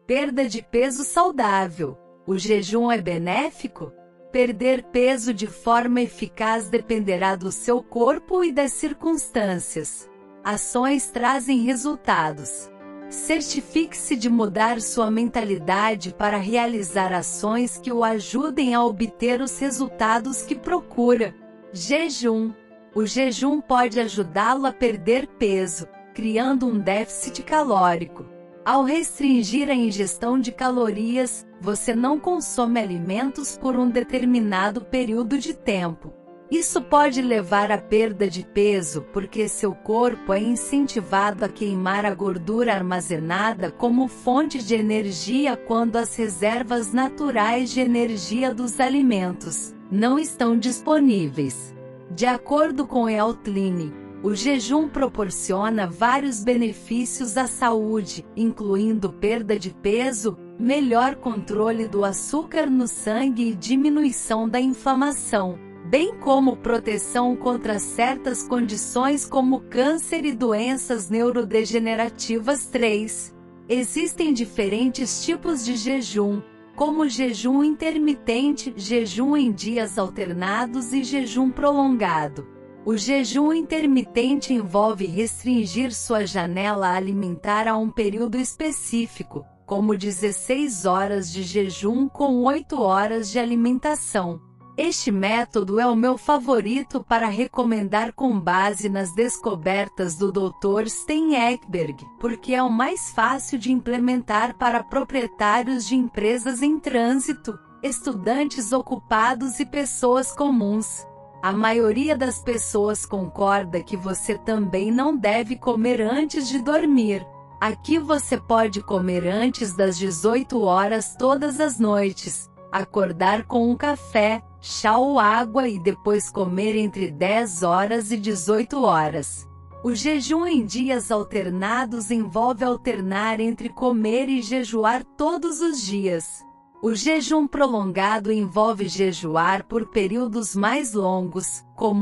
Perda de peso saudável. O jejum é benéfico? Perder peso de forma eficaz dependerá do seu corpo e das circunstâncias. Ações trazem resultados. Certifique-se de mudar sua mentalidade para realizar ações que o ajudem a obter os resultados que procura. Jejum. O jejum pode ajudá-lo a perder peso, criando um déficit calórico. Ao restringir a ingestão de calorias, você não consome alimentos por um determinado período de tempo. Isso pode levar à perda de peso porque seu corpo é incentivado a queimar a gordura armazenada como fonte de energia quando as reservas naturais de energia dos alimentos não estão disponíveis. De acordo com Eltline, o jejum proporciona vários benefícios à saúde, incluindo perda de peso, melhor controle do açúcar no sangue e diminuição da inflamação, bem como proteção contra certas condições como câncer e doenças neurodegenerativas. 3. Existem diferentes tipos de jejum, como jejum intermitente, jejum em dias alternados e jejum prolongado. O jejum intermitente envolve restringir sua janela alimentar a um período específico, como 16 horas de jejum com 8 horas de alimentação. Este método é o meu favorito para recomendar com base nas descobertas do Dr. Sten Ekberg, porque é o mais fácil de implementar para proprietários de empresas em trânsito, estudantes ocupados e pessoas comuns. A maioria das pessoas concorda que você também não deve comer antes de dormir. Aqui você pode comer antes das 18 horas todas as noites, acordar com um café, chá ou água e depois comer entre 10 horas e 18 horas. O jejum em dias alternados envolve alternar entre comer e jejuar todos os dias. O jejum prolongado envolve jejuar por períodos mais longos, como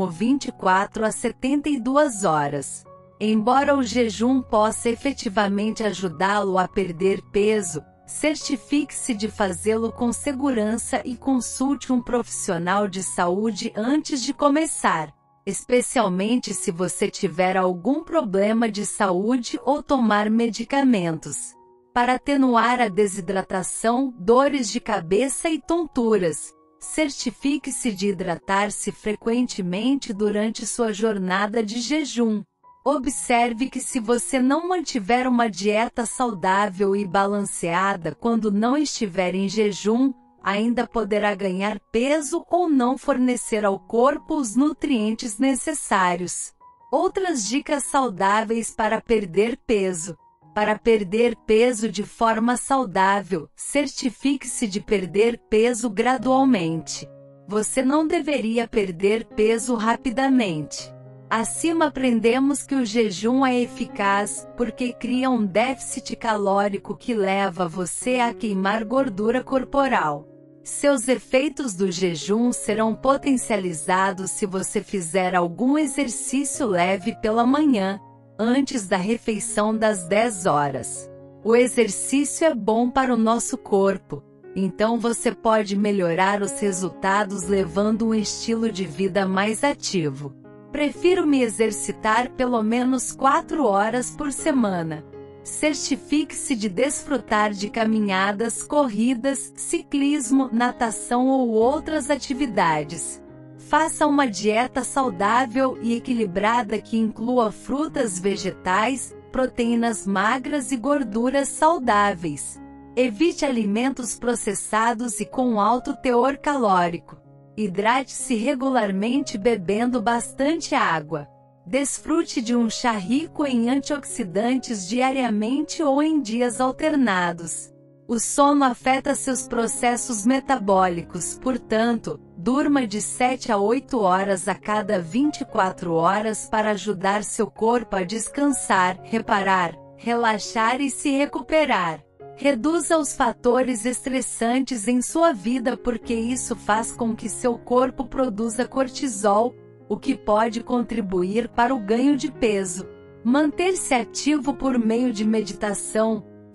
24 a 72 horas. Embora o jejum possa efetivamente ajudá-lo a perder peso, certifique-se de fazê-lo com segurança e consulte um profissional de saúde antes de começar, especialmente se você tiver algum problema de saúde ou tomar medicamentos. Para atenuar a desidratação, dores de cabeça e tonturas, certifique-se de hidratar-se frequentemente durante sua jornada de jejum. Observe que se você não mantiver uma dieta saudável e balanceada quando não estiver em jejum, ainda poderá ganhar peso ou não fornecer ao corpo os nutrientes necessários. Outras dicas saudáveis para perder peso. Para perder peso de forma saudável, certifique-se de perder peso gradualmente. Você não deveria perder peso rapidamente. Acima aprendemos que o jejum é eficaz, porque cria um déficit calórico que leva você a queimar gordura corporal. Seus efeitos do jejum serão potencializados se você fizer algum exercício leve pela manhã, antes da refeição das 10 horas. O exercício é bom para o nosso corpo, então você pode melhorar os resultados levando um estilo de vida mais ativo. Prefiro me exercitar pelo menos 4 horas por semana. Certifique-se de desfrutar de caminhadas, corridas, ciclismo, natação ou outras atividades. Faça uma dieta saudável e equilibrada que inclua frutas, vegetais, proteínas magras e gorduras saudáveis. Evite alimentos processados e com alto teor calórico. Hidrate-se regularmente bebendo bastante água. Desfrute de um chá rico em antioxidantes diariamente ou em dias alternados. O sono afeta seus processos metabólicos, portanto, durma de 7 a 8 horas a cada 24 horas para ajudar seu corpo a descansar, reparar, relaxar e se recuperar. Reduza os fatores estressantes em sua vida porque isso faz com que seu corpo produza cortisol, o que pode contribuir para o ganho de peso. Manter-se ativo por meio de meditação,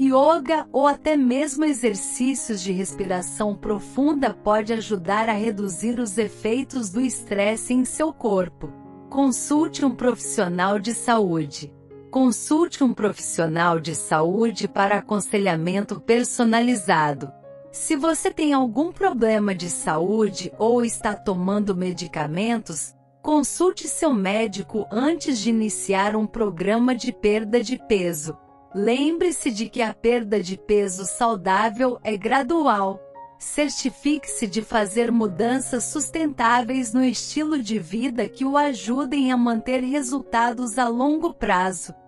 Yoga ou até mesmo exercícios de respiração profunda pode ajudar a reduzir os efeitos do estresse em seu corpo. Consulte um profissional de saúde. Consulte um profissional de saúde para aconselhamento personalizado. Se você tem algum problema de saúde ou está tomando medicamentos, consulte seu médico antes de iniciar um programa de perda de peso. Lembre-se de que a perda de peso saudável é gradual. Certifique-se de fazer mudanças sustentáveis no estilo de vida que o ajudem a manter resultados a longo prazo.